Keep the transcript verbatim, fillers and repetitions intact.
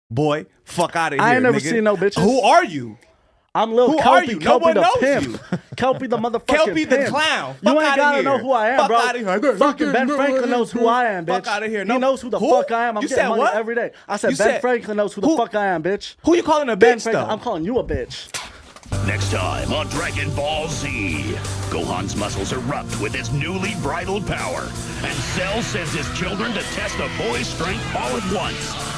boy. Fuck out of here. I ain't never nigga. seen no bitches. Who are you? I'm Lil Who Kelpy, are you? No Kelpy one the knows pimp. you. Kelpy the motherfucking Kelpy the pimp. clown. You Fuck ain't outta gotta here. know who I am, Fuck bro. outta here. Fucking Ben Franklin knows who I am, bitch. Fuck outta here. He No. knows who the Who? fuck I am. I'm You getting said money what? every day. I said You Ben said- Franklin knows who the who- fuck I am, bitch. Who you calling a Ben bitch Franklin, though? I'm calling you a bitch. Next time on Dragon Ball Z, Gohan's muscles erupt with his newly bridled power, and Cell sends his children to test a boy's strength all at once.